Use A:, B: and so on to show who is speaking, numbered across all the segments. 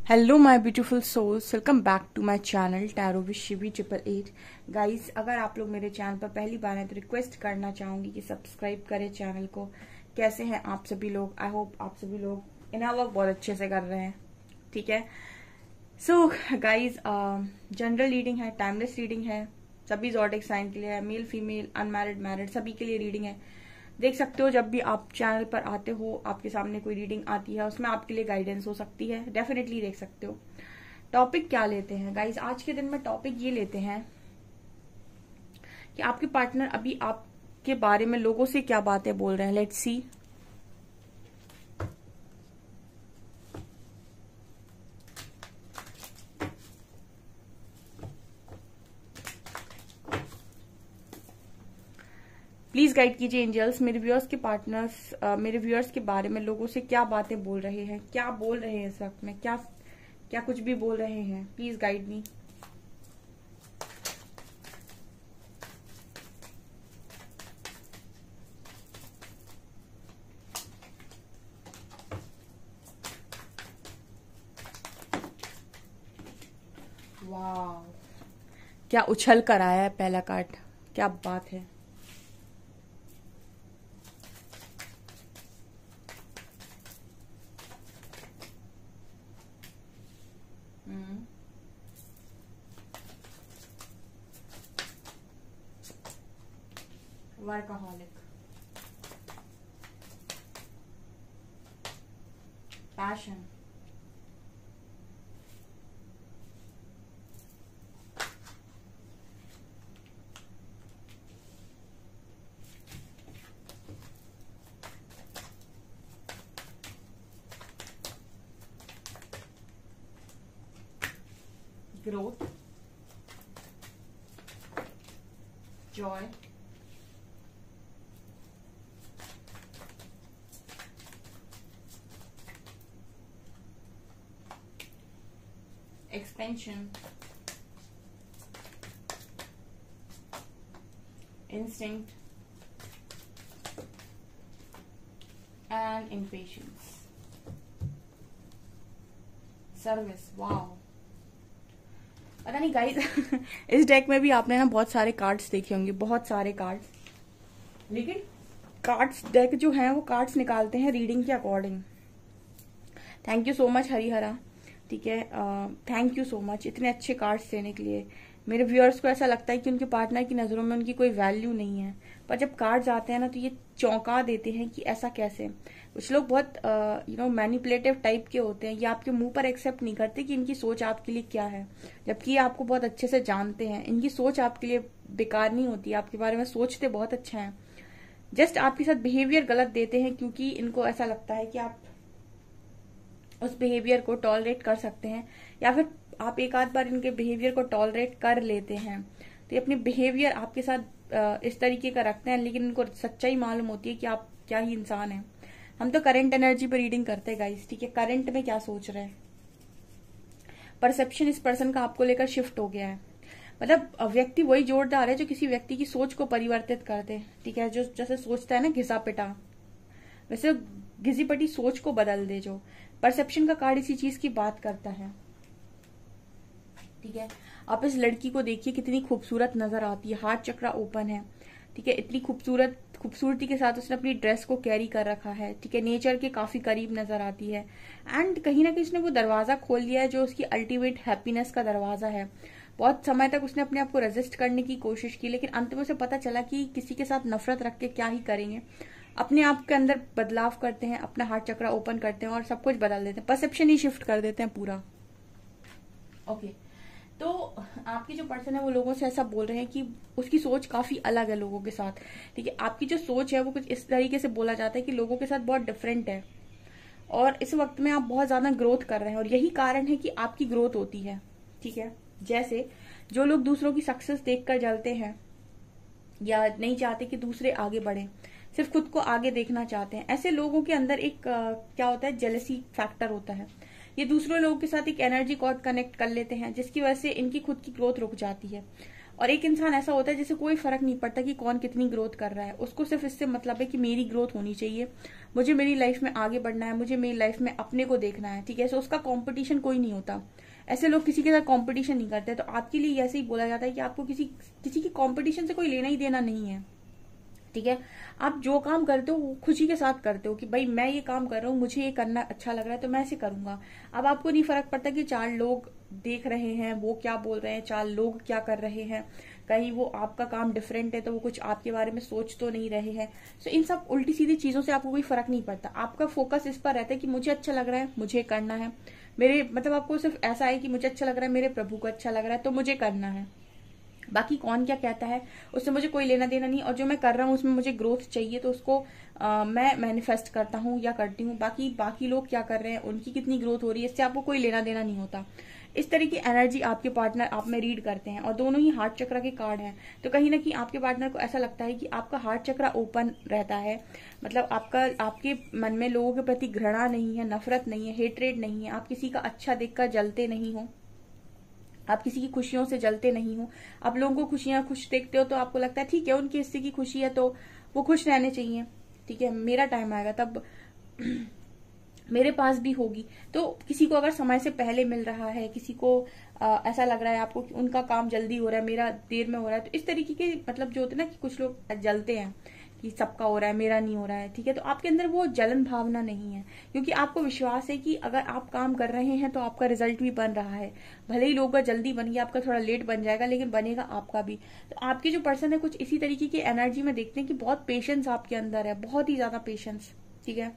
A: Hello my beautiful souls, welcome back to my channel tarot with Shivi 888। Guys, अगर आप लोग मेरे चैनल पर पहली बार हैं तो रिक्वेस्ट करना चाहूंगी कि सब्सक्राइब करें चैनल को। कैसे हैं आप सभी लोग? आई होप आप सभी लोग इनर वर्क बहुत अच्छे से कर रहे हैं। ठीक है। सो गाइस, जनरल रीडिंग है, टाइमलेस रीडिंग है, सभी ज़ोडिएक साइन के लिए है, मेल फीमेल अनमैरिड मैरिड सभी के लिए रीडिंग है। देख सकते हो जब भी आप चैनल पर आते हो आपके सामने कोई रीडिंग आती है, उसमें आपके लिए गाइडेंस हो सकती है, डेफिनेटली देख सकते हो। टॉपिक क्या लेते हैं गाइस? आज के दिन में टॉपिक ये लेते हैं कि आपके पार्टनर अभी आपके बारे में लोगों से क्या बातें बोल रहे हैं। Let's see. प्लीज गाइड कीजिए एंजल्स, मेरे व्यूअर्स के पार्टनर्स मेरे व्यूअर्स के बारे में लोगों से क्या बातें बोल रहे हैं, क्या बोल रहे हैं इस वक्त में, क्या क्या कुछ भी बोल रहे हैं। Please guide me. वाह, क्या उछल कर आया है पहला कार्ड, क्या बात है। Workaholic, passion, growth, joy, expansion, instinct and impatience, service। Wow, पता नहीं गाइस इस डेक में भी आपने ना बहुत सारे कार्ड्स देखे होंगे, बहुत सारे कार्ड्स, लेकिन कार्ड्स डेक जो है वो कार्ड्स निकालते हैं रीडिंग के according. Thank you so much Harihara. ठीक है, थैंक यू सो मच इतने अच्छे कार्ड्स देने के लिए। मेरे व्यूअर्स को ऐसा लगता है कि उनके पार्टनर की नजरों में उनकी कोई वैल्यू नहीं है, पर जब कार्ड्स आते हैं ना तो ये चौंका देते हैं कि ऐसा कैसे। कुछ लोग बहुत मैनिपुलेटिव टाइप के होते हैं, ये आपके मुंह पर एक्सेप्ट नहीं करते कि इनकी सोच आपके लिए क्या है, जबकि ये आपको बहुत अच्छे से जानते हैं। इनकी सोच आपके लिए बेकार नहीं होती, आपके बारे में सोचते बहुत अच्छा है, जस्ट आपके साथ बिहेवियर गलत देते हैं क्योंकि इनको ऐसा लगता है कि आप उस बिहेवियर को टॉलरेट कर सकते हैं, या फिर आप एक आध बार इनके बिहेवियर को टॉलरेट कर लेते हैं तो ये अपने बिहेवियर आपके साथ इस तरीके का रखते हैं, लेकिन इनको सच्चाई मालूम होती है कि आप क्या ही इंसान हैं। हम तो करंट एनर्जी पर रीडिंग करते हैं गाइस। ठीक है, करंट में क्या सोच रहे हैं, परसेप्शन इस पर्सन का आपको लेकर शिफ्ट हो गया है। मतलब व्यक्ति वही जोरदार है जो किसी व्यक्ति की सोच को परिवर्तित कर दे। ठीक है, जो जैसे सोचता है ना घिसा पिटा, वैसे घिसी पटी सोच को बदल दे। जो परसेप्शन का कार्ड इसी चीज की बात करता है। ठीक है, आप इस लड़की को देखिए, कितनी खूबसूरत नजर आती है, हार्ट चक्रा ओपन है। ठीक है, इतनी खूबसूरती के साथ उसने अपनी ड्रेस को कैरी कर रखा है। ठीक है, नेचर के काफी करीब नजर आती है, एंड कहीं ना कहीं उसने वो दरवाजा खोल दिया है जो उसकी अल्टीमेट हैप्पीनेस का दरवाजा है। बहुत समय तक उसने अपने आप को रेजिस्ट करने की कोशिश की, लेकिन अंत में उसे पता चला कि किसी के साथ नफरत रख के क्या ही करेंगे। अपने आप के अंदर बदलाव करते हैं, अपना हार्ट चक्रा ओपन करते हैं और सब कुछ बदल देते हैं, परसेप्शन ही शिफ्ट कर देते हैं पूरा। ओके, तो आपकी जो पर्सन है वो लोगों से ऐसा बोल रहे हैं कि उसकी सोच काफी अलग है लोगों के साथ। ठीक है, आपकी जो सोच है वो कुछ इस तरीके से बोला जाता है कि लोगों के साथ बहुत डिफरेंट है, और इस वक्त में आप बहुत ज्यादा ग्रोथ कर रहे हैं, और यही कारण है कि आपकी ग्रोथ होती है। ठीक है, जैसे जो लोग दूसरों की सक्सेस देखकर जलते हैं या नहीं चाहते कि दूसरे आगे बढ़े, सिर्फ खुद को आगे देखना चाहते हैं, ऐसे लोगों के अंदर एक क्या होता है, जेलसी फैक्टर होता है। ये दूसरे लोगों के साथ एक एनर्जी कॉर्ड कनेक्ट कर लेते हैं, जिसकी वजह से इनकी खुद की ग्रोथ रुक जाती है। और एक इंसान ऐसा होता है जिसे कोई फर्क नहीं पड़ता कि कौन कितनी ग्रोथ कर रहा है, उसको सिर्फ इससे मतलब है कि मेरी ग्रोथ होनी चाहिए, मुझे मेरी लाइफ में आगे बढ़ना है, मुझे मेरी लाइफ में अपने को देखना है, ठीक है। सो उसका कंपटीशन कोई नहीं होता, ऐसे लोग किसी के साथ कंपटीशन नहीं करते। तो आपके लिए ऐसे ही बोला जाता है कि आपको किसी किसी की कंपटीशन से कोई लेना ही देना नहीं है, ठीक है। आप जो काम करते हो वो खुशी के साथ करते हो कि भाई मैं ये काम कर रहा हूँ, मुझे ये करना अच्छा लग रहा है तो मैं ऐसे करूंगा। अब आपको नहीं फर्क पड़ता कि 4 लोग देख रहे हैं, वो क्या बोल रहे हैं, 4 लोग क्या कर रहे हैं, कहीं वो आपका काम डिफरेंट है तो वो कुछ आपके बारे में सोच तो नहीं रहे हैं। सो इन सब उल्टी सीधी चीजों से आपको कोई फर्क नहीं पड़ता, आपका फोकस इस पर रहता है कि मुझे अच्छा लग रहा है, मुझे करना है, मेरे मतलब आपको सिर्फ ऐसा है कि मुझे अच्छा लग रहा है, मेरे प्रभु को अच्छा लग रहा है तो मुझे करना है। बाकी कौन क्या कहता है उससे मुझे कोई लेना देना नहीं, और जो मैं कर रहा हूँ उसमें मुझे ग्रोथ चाहिए तो उसको मैं मैनिफेस्ट करता हूँ या करती हूँ। बाकी लोग क्या कर रहे हैं, उनकी कितनी ग्रोथ हो रही है, इससे आपको कोई लेना देना नहीं होता। इस तरह की एनर्जी आपके पार्टनर आप में रीड करते हैं, और दोनों ही हार्ट चक्र के कार्ड हैं। तो कहीं ना कहीं आपके पार्टनर को ऐसा लगता है कि आपका हार्ट चक्र ओपन रहता है, मतलब आपके मन में लोगों के प्रति घृणा नहीं है, नफरत नहीं है, हेट्रेड नहीं है, आप किसी का अच्छा देखकर जलते नहीं हो, आप किसी की खुशियों से जलते नहीं हो, आप लोगों को खुशियां खुश देखते हो तो आपको लगता है ठीक है उनकी हिस्से की खुशी है तो वो खुश रहने चाहिए, ठीक है, मेरा टाइम आएगा तब मेरे पास भी होगी। तो किसी को अगर समय से पहले मिल रहा है, किसी को ऐसा लग रहा है आपको कि उनका काम जल्दी हो रहा है, मेरा देर में हो रहा है, तो इस तरीके के मतलब जो होते हैं ना कि कुछ लोग जलते हैं कि सबका हो रहा है मेरा नहीं हो रहा है, ठीक है। तो आपके अंदर वो जलन भावना नहीं है, क्योंकि आपको विश्वास है कि अगर आप काम कर रहे हैं तो आपका रिजल्ट भी बन रहा है। भले ही लोगों का जल्दी बन गया, आपका थोड़ा लेट बन जाएगा, लेकिन बनेगा आपका भी। तो आपके जो पर्सन है कुछ इसी तरीके की एनर्जी में देखते हैं कि बहुत पेशेंस आपके अंदर है, बहुत ही ज्यादा पेशेंस, ठीक है।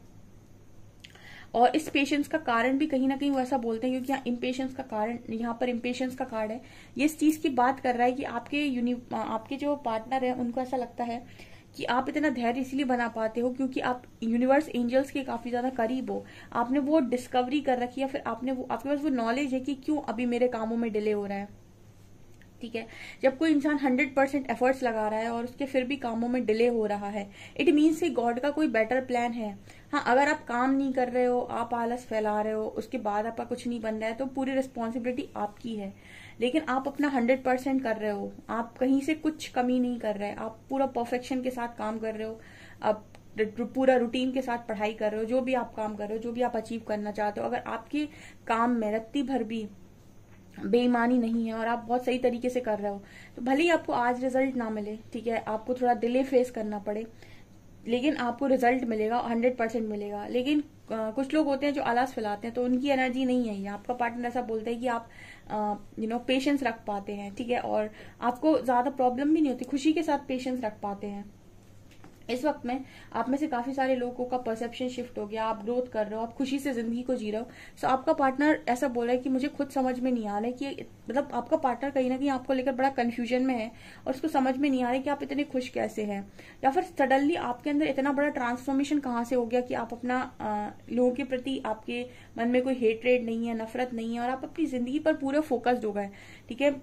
A: और इस पेशेंस का कारण भी कहीं ना कहीं वो ऐसा बोलते हैं क्योंकि यहाँ इम्पेशंस का कारण, यहाँ पर इम्पेशंस का कार्ड है, ये इस चीज की बात कर रहा है कि आपके जो पार्टनर है उनको ऐसा लगता है कि आप इतना धैर्य इसलिए बना पाते हो क्योंकि आप यूनिवर्स एंजल्स के काफी ज्यादा करीब हो, आपने वो डिस्कवरी कर रखी है, फिर आपके पास वो नॉलेज है कि क्यों अभी मेरे कामों में डिले हो रहा है, ठीक है। जब कोई इंसान 100% एफर्ट्स लगा रहा है और उसके फिर भी कामों में डिले हो रहा है, इट मीन्स कि गॉड का कोई बेटर प्लान है। हाँ, अगर आप काम नहीं कर रहे हो, आप आलस फैला रहे हो, उसके बाद आपका कुछ नहीं बन रहा है तो पूरी रिस्पॉन्सिबिलिटी आपकी है, लेकिन आप अपना 100% कर रहे हो, आप कहीं से कुछ कमी नहीं कर रहे, आप पूरा परफेक्शन के साथ काम कर रहे हो, आप पूरा रूटीन के साथ पढ़ाई कर रहे हो, जो भी आप काम कर रहे हो, जो भी आप अचीव करना चाहते हो, अगर आपके काम में रत्ती भर भी बेईमानी नहीं है और आप बहुत सही तरीके से कर रहे हो, तो भले ही आपको आज रिजल्ट ना मिले, ठीक है, आपको थोड़ा डिले फेस करना पड़े, लेकिन आपको रिजल्ट मिलेगा, 100% मिलेगा। लेकिन कुछ लोग होते हैं जो आलस फैलाते हैं, तो उनकी एनर्जी नहीं है ये। आपका पार्टनर ऐसा बोलता है कि आप पेशेंस रख पाते हैं, ठीक है, और आपको ज्यादा प्रॉब्लम भी नहीं होती, खुशी के साथ पेशेंस रख पाते हैं। इस वक्त में आप में से काफी सारे लोगों का परसेप्शन शिफ्ट हो गया, आप ग्रोथ कर रहे हो, आप खुशी से जिंदगी को जी रहे हो। सो आपका पार्टनर ऐसा बोल रहा है कि मुझे खुद समझ में नहीं आ रहा है कि मतलब आपका पार्टनर कहीं ना कहीं आपको लेकर बड़ा कंफ्यूजन में है और उसको समझ में नहीं आ रहा है कि आप इतने खुश कैसे हैं, या फिर सडनली आपके अंदर इतना बड़ा ट्रांसफॉर्मेशन कहाँ से हो गया कि आप अपना लोगों के प्रति आपके मन में कोई हेट्रेड नहीं है, नफरत नहीं है, और आप अपनी जिंदगी पर पूरे फोकस्ड हो गए, ठीक है।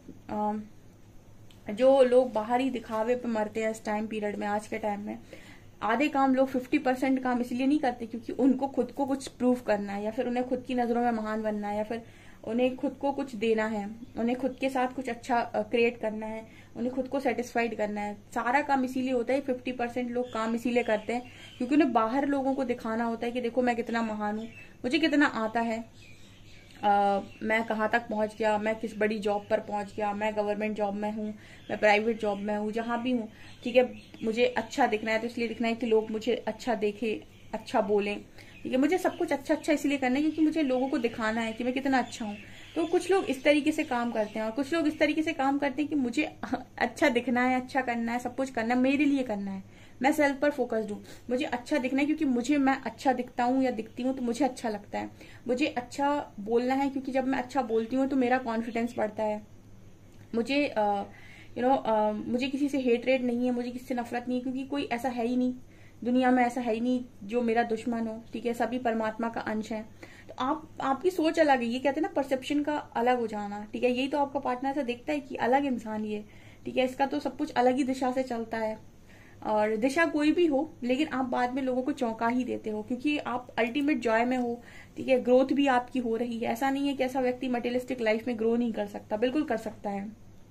A: जो लोग बाहरी दिखावे पे मरते हैं इस टाइम पीरियड में, आज के टाइम में आधे काम लोग 50% काम इसलिए नहीं करते क्योंकि उनको खुद को कुछ प्रूव करना है, या फिर उन्हें खुद की नजरों में महान बनना है, या फिर उन्हें खुद को कुछ देना है, उन्हें खुद के साथ कुछ अच्छा क्रिएट करना है, उन्हें खुद को सेटिस्फाइड करना है। सारा काम इसीलिए होता है, 50% लोग काम इसीलिए करते हैं क्योंकि उन्हें बाहर लोगों को दिखाना होता है कि देखो मैं कितना महान हूँ, मुझे कितना आता है, मैं कहाँ तक पहुंच गया, मैं किस बड़ी जॉब पर पहुंच गया, मैं गवर्नमेंट जॉब में हूँ, मैं प्राइवेट जॉब में हूँ, जहां भी हूँ, ठीक है। मुझे अच्छा दिखना है तो इसलिए दिखना है कि लोग मुझे अच्छा देखें, अच्छा बोलें, ठीक है। मुझे सब कुछ अच्छा अच्छा इसलिए करना है क्योंकि मुझे लोगों को दिखाना है कि मैं कितना अच्छा हूँ। तो कुछ लोग इस तरीके से काम करते हैं और कुछ लोग इस तरीके से काम करते हैं कि मुझे अच्छा दिखना है, अच्छा करना है, सब कुछ करना है, मेरे लिए करना है, मैं सेल्फ पर फोकस्ड हूँ, मुझे अच्छा दिखना है क्योंकि मैं अच्छा दिखता हूँ या दिखती हूँ तो मुझे अच्छा लगता है, मुझे अच्छा बोलना है क्योंकि जब मैं अच्छा बोलती हूँ तो मेरा कॉन्फिडेंस बढ़ता है, मुझे मुझे किसी से हेट रेट नहीं है, मुझे किसी से नफरत नहीं है क्योंकि कोई ऐसा है ही नहीं दुनिया में, ऐसा है ही नहीं जो मेरा दुश्मन हो, ठीक है, सभी परमात्मा का अंश है। तो आपकी सोच अलग है, ये कहते हैं ना परसेप्शन का अलग हो जाना, ठीक है। यही तो आपका पार्टनर ऐसा देखता है कि अलग इंसान ये, ठीक है, इसका तो सब कुछ अलग ही दिशा से चलता है, और दिशा कोई भी हो लेकिन आप बाद में लोगों को चौंका ही देते हो क्योंकि आप अल्टीमेट जॉय में हो, ठीक है, ग्रोथ भी आपकी हो रही है। ऐसा नहीं है कि ऐसा व्यक्ति मटेरियलिस्टिक लाइफ में ग्रो नहीं कर सकता, बिल्कुल कर सकता है।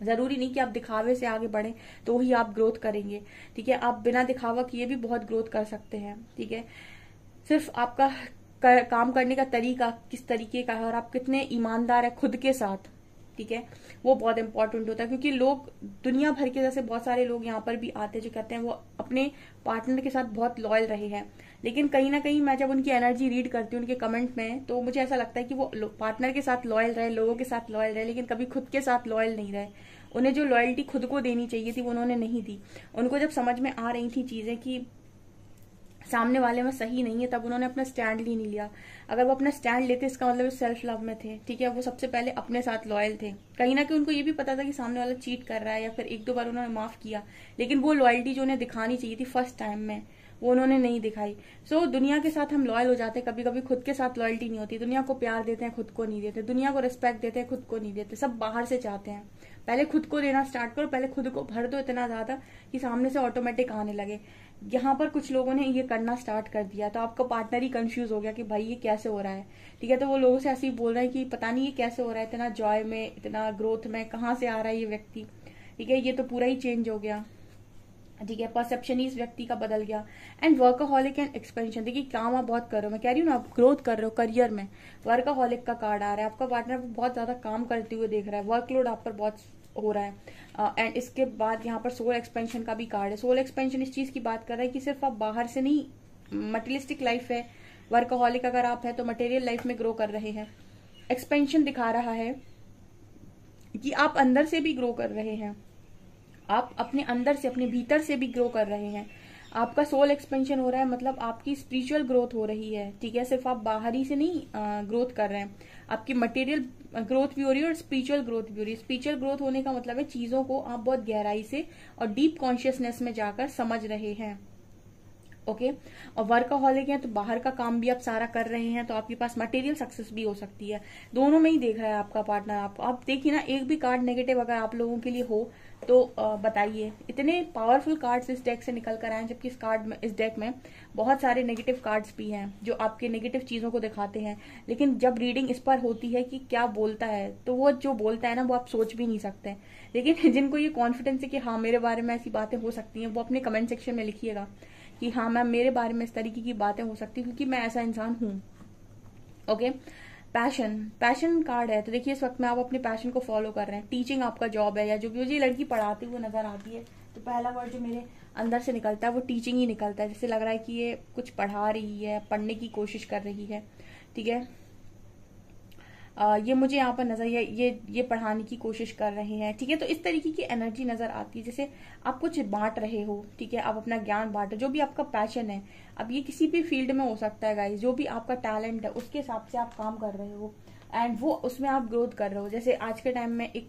A: जरूरी नहीं कि आप दिखावे से आगे बढ़े तो ही आप ग्रोथ करेंगे, ठीक है। आप बिना दिखावा किए भी बहुत ग्रोथ कर सकते हैं, ठीक है। सिर्फ आपका काम करने का तरीका किस तरीके का है और आप कितने ईमानदार है खुद के साथ, ठीक है, वो बहुत इंपॉर्टेंट होता है। क्योंकि लोग दुनिया भर के, जैसे बहुत सारे लोग यहाँ पर भी आते हैं जो कहते हैं वो अपने पार्टनर के साथ बहुत लॉयल रहे हैं, लेकिन कहीं ना कहीं मैं जब उनकी एनर्जी रीड करती हूँ उनके कमेंट में, तो मुझे ऐसा लगता है कि वो पार्टनर के साथ लॉयल रहे, लोगों के साथ लॉयल रहे, लेकिन कभी खुद के साथ लॉयल नहीं रहे। उन्हें जो लॉयल्टी खुद को देनी चाहिए थी वो उन्होंने नहीं दी। उनको जब समझ में आ रही थी चीजें कि सामने वाले में सही नहीं है, तब उन्होंने अपना स्टैंड ही नहीं लिया। अगर वो अपना स्टैंड लेते इसका मतलब सेल्फ लव में थे, ठीक है। वो सबसे पहले अपने साथ लॉयल थे। कहीं ना कहीं उनको ये भी पता था कि सामने वाला चीट कर रहा है, या फिर एक दो बार उन्होंने माफ किया, लेकिन वो लॉयल्टी जो उन्हें दिखानी चाहिए थी फर्स्ट टाइम में, वो उन्होंने नहीं दिखाई। सो दुनिया के साथ हम लॉयल हो जाते हैं, कभी कभी खुद के साथ लॉयल्टी नहीं होती। दुनिया को प्यार देते हैं, खुद को नहीं देते। दुनिया को रिस्पेक्ट देते हैं, खुद को नहीं देते। सब बाहर से चाहते हैं। पहले खुद को देना स्टार्ट करो, पहले खुद को भर दो इतना ज्यादा कि सामने से ऑटोमेटिक आने लगे। यहाँ पर कुछ लोगों ने ये करना स्टार्ट कर दिया, तो आपका पार्टनर ही कंफ्यूज हो गया कि भाई ये कैसे हो रहा है, ठीक है। तो वो लोगों से ऐसे ही बोल रहे हैं कि पता नहीं ये कैसे हो रहा है, इतना जॉय में, इतना ग्रोथ में, कहाँ से आ रहा है ये व्यक्ति, ठीक है। ये तो पूरा ही चेंज हो गया, ठीक है। परसेप्शन ही इस व्यक्ति का बदल गया। एंड वर्कaholic एंड एक्सपेंशन, देखिए काम आप बहुत कर रहे हो, मैं कह रही हूँ ना, आप ग्रोथ कर रहे हो करियर में, वर्कaholic का कार्ड आ रहा है। आपका पार्टनर बहुत ज्यादा काम करते हुए देख रहा है, वर्कलोड आप पर बहुत हो रहा है। एंड इसके बाद यहाँ पर सोल एक्सपेंशन का भी कार्ड है। सोल एक्सपेंशन इस चीज की बात कर रहा है कि सिर्फ आप बाहर से नहीं, मटेरियलिस्टिक लाइफ है, वर्कaholic अगर आप है तो मटेरियल लाइफ में ग्रो कर रहे हैं। एक्सपेंशन दिखा रहा है कि आप अंदर से भी ग्रो कर रहे हैं, आप अपने अंदर से, अपने भीतर से भी ग्रो कर रहे हैं। आपका सोल एक्सपेंशन हो रहा है, मतलब आपकी स्पिरिचुअल ग्रोथ हो रही है, ठीक है। सिर्फ आप बाहरी से नहीं ग्रोथ कर रहे हैं, आपकी मटेरियल ग्रोथ भी हो रही है और स्पिरिचुअल ग्रोथ भी हो रही है। स्पिरिचुअल ग्रोथ होने का मतलब है चीजों को आप बहुत गहराई से और डीप कॉन्शियसनेस में जाकर समझ रहे हैं, ओके। और वर्कaholic है तो बाहर का काम भी आप सारा कर रहे हैं, तो आपके पास मटेरियल सक्सेस भी हो सकती है। दोनों में ही देख रहा है आपका पार्टनर आपको। आप देखिए ना, एक भी कार्ड नेगेटिव अगर आप लोगों के लिए हो तो बताइए। इतने पावरफुल कार्ड्स इस डेक से निकल कर आए, जबकि इस कार्ड में, इस डेक में बहुत सारे नेगेटिव कार्ड्स भी हैं जो आपके नेगेटिव चीजों को दिखाते हैं। लेकिन जब रीडिंग इस पर होती है कि क्या बोलता है, तो वो जो बोलता है ना, वो आप सोच भी नहीं सकते। लेकिन जिनको ये कॉन्फिडेंस है कि हाँ मेरे बारे में ऐसी बातें हो सकती हैं, वो अपने कमेंट सेक्शन में लिखिएगा कि हाँ मैम मेरे बारे में इस तरीके की बातें हो सकती है, क्योंकि मैं ऐसा इंसान हूं, ओके। पैशन कार्ड है, तो देखिए इस वक्त में आप अपने पैशन को फॉलो कर रहे हैं। टीचिंग आपका जॉब है, या जो भी मुझे लड़की पढ़ाती हुई नजर आती है, तो पहला वर्ड जो मेरे अंदर से निकलता है वो टीचिंग ही निकलता है। जैसे लग रहा है कि ये कुछ पढ़ा रही है, पढ़ने की कोशिश कर रही है, ठीक है। ये मुझे यहाँ पर नजर, ये पढ़ाने की कोशिश कर रहे हैं, ठीक है। तो इस तरीके की एनर्जी नजर आती है, जैसे आप कुछ बांट रहे हो, ठीक है। आप अपना ज्ञान बांट, जो भी आपका पैशन है, अब ये किसी भी फील्ड में हो सकता है गाइस, जो भी आपका टैलेंट है उसके हिसाब से आप काम कर रहे हो, एंड वो उसमें आप ग्रोथ कर रहे हो। जैसे आज के टाइम में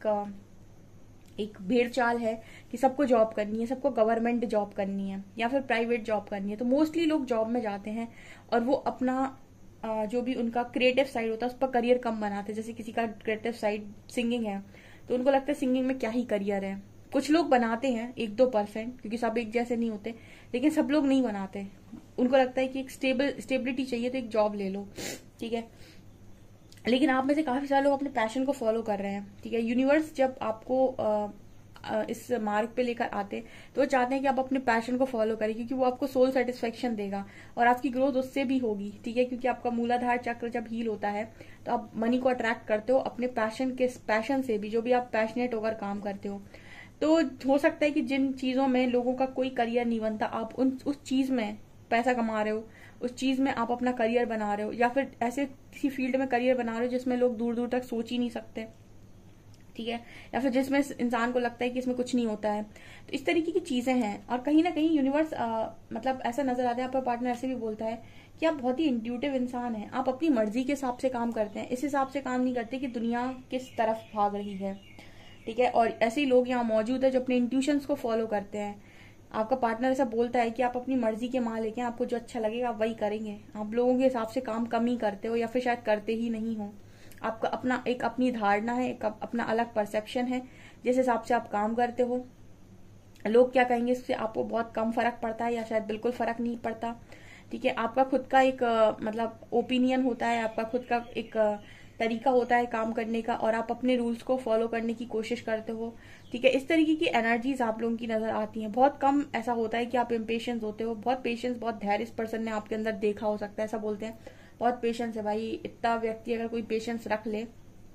A: एक भेड़ चाल है कि सबको जॉब करनी है, सबको गवर्नमेंट जॉब करनी है या फिर प्राइवेट जॉब करनी है, तो मोस्टली लोग जॉब में जाते हैं और वो अपना जो भी उनका क्रिएटिव साइड होता है उस पर करियर कम बनाते हैं। जैसे किसी का क्रिएटिव साइड सिंगिंग है, तो उनको लगता है सिंगिंग में क्या ही करियर है। कुछ लोग बनाते हैं, 1-2%, क्योंकि सब एक जैसे नहीं होते, लेकिन सब लोग नहीं बनाते। उनको लगता है कि एक स्टेबिलिटी चाहिए तो एक जॉब ले लो, ठीक है। लेकिन आप में से काफी सारे लोग अपने पैशन को फॉलो कर रहे हैं, ठीक है। यूनिवर्स जब आपको इस मार्ग पे लेकर आते तो वो चाहते हैं कि आप अपने पैशन को फॉलो करें, क्योंकि वो आपको सोल सेटिस्फेक्शन देगा और आपकी ग्रोथ उससे भी होगी, ठीक है। क्योंकि आपका मूलाधार चक्र जब हील होता है तो आप मनी को अट्रैक्ट करते हो अपने पैशन से भी, जो भी आप पैशनेट होकर काम करते हो। तो हो सकता है कि जिन चीजों में लोगों का कोई करियर नहीं बनता, आप उस चीज में पैसा कमा रहे हो, उस चीज में आप अपना करियर बना रहे हो, या फिर ऐसे किसी फील्ड में करियर बना रहे हो जिसमें लोग दूर दूर तक सोच ही नहीं सकते, ठीक है। या फिर जिसमें इंसान को लगता है कि इसमें कुछ नहीं होता है। तो इस तरीके की चीजें हैं। और कहीं ना कहीं यूनिवर्स मतलब ऐसा नजर आता है, आपका पार्टनर ऐसे भी बोलता है कि आप बहुत ही इंट्यूटिव इंसान हैं, आप अपनी मर्जी के हिसाब से काम करते हैं, इस हिसाब से काम नहीं करते कि दुनिया किस तरफ भाग रही है, ठीक है। और ऐसे ही लोग यहाँ मौजूद है जो अपने इंट्यूशंस को फॉलो करते हैं। आपका पार्टनर ऐसा बोलता है कि आप अपनी मर्जी के मालिक हैं, आपको जो अच्छा लगेगा आप वही करेंगे। आप लोगों के हिसाब से काम कम ही करते हो, या फिर शायद करते ही नहीं हो। आपका अपना एक अपनी धारणा है, एक अपना अलग परसेप्शन है, जिस हिसाब से आप काम करते हो। लोग क्या कहेंगे इससे आपको बहुत कम फर्क पड़ता है, या शायद बिल्कुल फर्क नहीं पड़ता, ठीक है। आपका खुद का एक मतलब ओपिनियन होता है, आपका खुद का एक तरीका होता है काम करने का और आप अपने रूल्स को फॉलो करने की कोशिश करते हो, ठीक है। इस तरीके की एनर्जीज आप लोगों की नजर आती हैं। बहुत कम ऐसा होता है कि आप इम्पेशेंस होते हो, बहुत पेशेंस, बहुत धैर्य इस पर्सन ने आपके अंदर देखा हो सकता है। ऐसा बोलते हैं बहुत पेशेंस है भाई, इतना व्यक्ति अगर कोई पेशेंस रख ले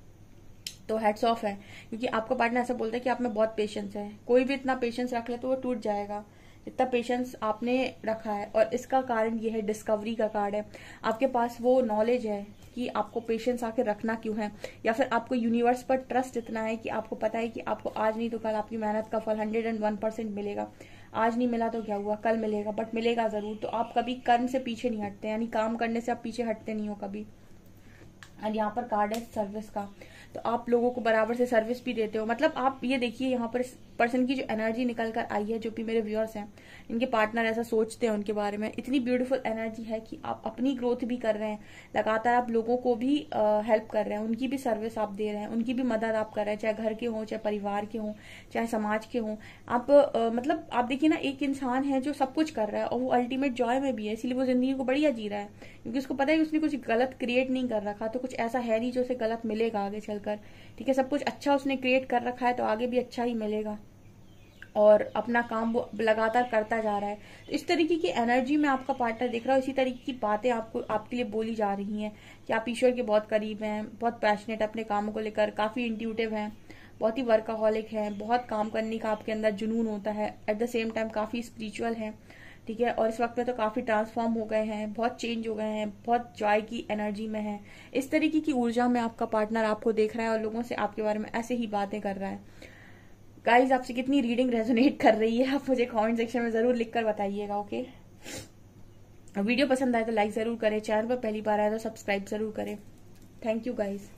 A: तो हेड्स ऑफ है, क्योंकि आपका पार्टनर ऐसा बोलता है कि आप में बहुत पेशेंस है। कोई भी इतना पेशेंस रख ले तो वो टूट जाएगा, इतना पेशेंस आपने रखा है। और इसका कारण ये है, डिस्कवरी का कार्ड है। आपके पास वो नॉलेज है कि आपको पेशेंस आके रखना क्यों है, या फिर आपको यूनिवर्स पर ट्रस्ट इतना है कि आपको पता है कि आपको आज नहीं तो कल आपकी मेहनत का फल 101% मिलेगा। आज नहीं मिला तो क्या हुआ, कल मिलेगा, बट मिलेगा जरूर। तो आप कभी कर्म से पीछे नहीं हटते, यानी काम करने से आप पीछे हटते नहीं हो कभी। और यहाँ पर कार्ड है सर्विस का, तो आप लोगों को बराबर से सर्विस भी देते हो। मतलब आप ये देखिए यहाँ पर पर्सन की जो एनर्जी निकल कर आई है, जो भी मेरे व्यूअर्स हैं, इनके पार्टनर ऐसा सोचते हैं उनके बारे में, इतनी ब्यूटीफुल एनर्जी है कि आप अपनी ग्रोथ भी कर रहे हैं, लगातार आप लोगों को भी हेल्प कर रहे हैं, उनकी भी सर्विस आप दे रहे हैं, उनकी भी मदद आप कर रहे हैं, चाहे घर के हों, चाहे परिवार के हों, चाहे समाज के हों। आप मतलब आप देखिए ना, एक इंसान है जो सब कुछ कर रहा है और वो अल्टीमेट जॉय में भी है, इसलिए वो जिंदगी को बढ़िया जी रहा है, क्योंकि उसको पता है कि उसने कुछ गलत क्रिएट नहीं कर रखा, तो कुछ ऐसा है नहीं जो उसे गलत मिलेगा आगे चलकर, ठीक है। सब कुछ अच्छा उसने क्रिएट कर रखा है, तो आगे भी अच्छा ही मिलेगा, और अपना काम वो लगातार करता जा रहा है। तो इस तरीके की एनर्जी में आपका पार्टनर दिख रहा है। इसी तरीके की बातें आपको आपके लिए बोली जा रही हैं कि आप ईश्वर के बहुत करीब हैं, बहुत पैशनेट अपने कामों को लेकर, काफी इंट्यूटिव हैं, बहुत ही वर्काहॉलिक हैं, बहुत काम करने का आपके अंदर जुनून होता है, एट द सेम टाइम काफी स्पिरिचुअल है, ठीक है। और इस वक्त में तो काफी ट्रांसफॉर्म हो गए हैं, बहुत चेंज हो गए हैं, बहुत जॉय की एनर्जी में है। इस तरीके की ऊर्जा में आपका पार्टनर आपको देख रहा है और लोगों से आपके बारे में ऐसे ही बातें कर रहा है। गाइज, आपसे कितनी रीडिंग रेजोनेट कर रही है आप मुझे कमेंट सेक्शन में जरूर लिखकर बताइएगा, ओके। वीडियो पसंद आए तो लाइक जरूर करें, चैनल पर पहली बार आए तो सब्सक्राइब जरूर करें। Thank you guys.